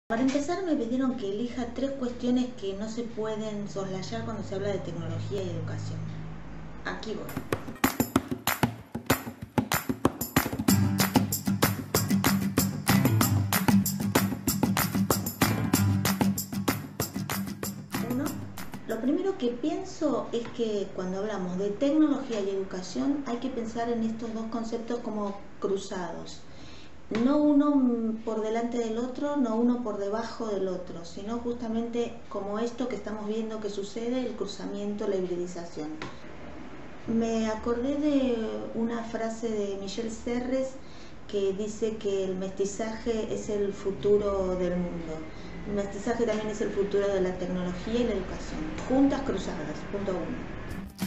Para empezar me pidieron que elija 3 cuestiones que no se pueden soslayar cuando se habla de tecnología y educación. Aquí voy. Uno, lo primero que pienso es que cuando hablamos de tecnología y educación hay que pensar en estos dos conceptos como cruzados. No uno por delante del otro, no uno por debajo del otro, sino justamente como esto que estamos viendo que sucede, el cruzamiento, la hibridización. Me acordé de una frase de Michel Serres que dice que el mestizaje es el futuro del mundo. El mestizaje también es el futuro de la tecnología y la educación, juntas cruzadas, punto uno.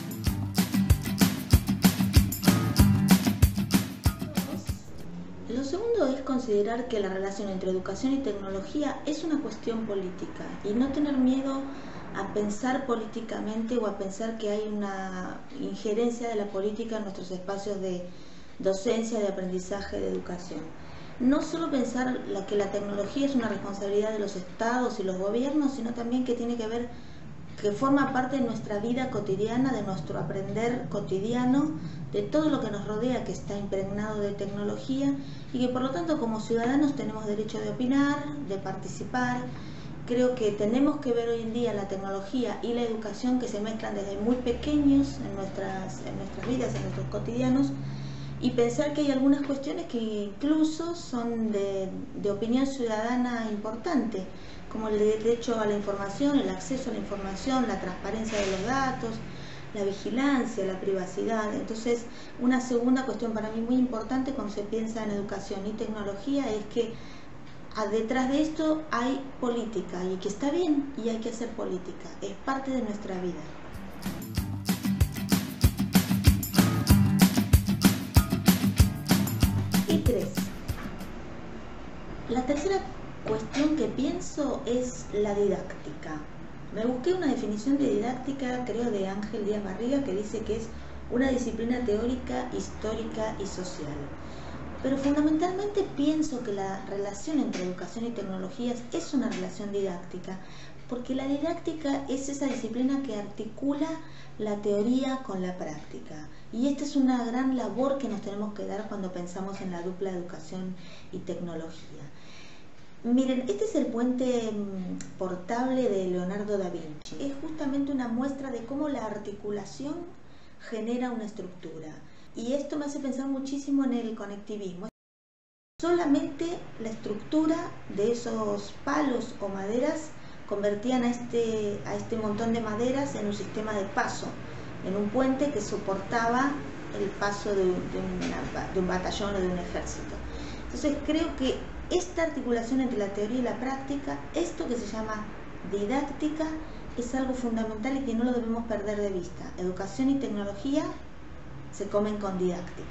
Lo segundo es considerar que la relación entre educación y tecnología es una cuestión política y no tener miedo a pensar políticamente o a pensar que hay una injerencia de la política en nuestros espacios de docencia, de aprendizaje, de educación. No solo pensar que la tecnología es una responsabilidad de los estados y los gobiernos, sino también que tiene que ver que forma parte de nuestra vida cotidiana, de nuestro aprender cotidiano, de todo lo que nos rodea que está impregnado de tecnología y que por lo tanto como ciudadanos tenemos derecho de opinar, de participar. Creo que tenemos que ver hoy en día la tecnología y la educación que se mezclan desde muy pequeños en nuestras vidas, en nuestros cotidianos, y pensar que hay algunas cuestiones que incluso son de opinión ciudadana importante, como el derecho a la información, el acceso a la información, la transparencia de los datos, la vigilancia, la privacidad. Entonces, una segunda cuestión para mí muy importante cuando se piensa en educación y tecnología es que detrás de esto hay política y que está bien y hay que hacer política, es parte de nuestra vida. Y 3. La tercera cuestión que pienso es la didáctica. Me busqué una definición de didáctica, creo, de Ángel Díaz Barriga, que dice que es una disciplina teórica, histórica y social. Pero fundamentalmente pienso que la relación entre educación y tecnologías es una relación didáctica, porque la didáctica es esa disciplina que articula la teoría con la práctica. Y esta es una gran labor que nos tenemos que dar cuando pensamos en la dupla educación y tecnología. Miren, este es el puente portable de Leonardo da Vinci. Es justamente una muestra de cómo la articulación genera una estructura. Y esto me hace pensar muchísimo en el conectivismo. Solamente la estructura de esos palos o maderas convertían a este montón de maderas en un sistema de paso, en un puente que soportaba el paso de un batallón o de un ejército. Entonces creo que esta articulación entre la teoría y la práctica, esto que se llama didáctica, es algo fundamental y que no lo debemos perder de vista. Educación y tecnología se comen con didáctica.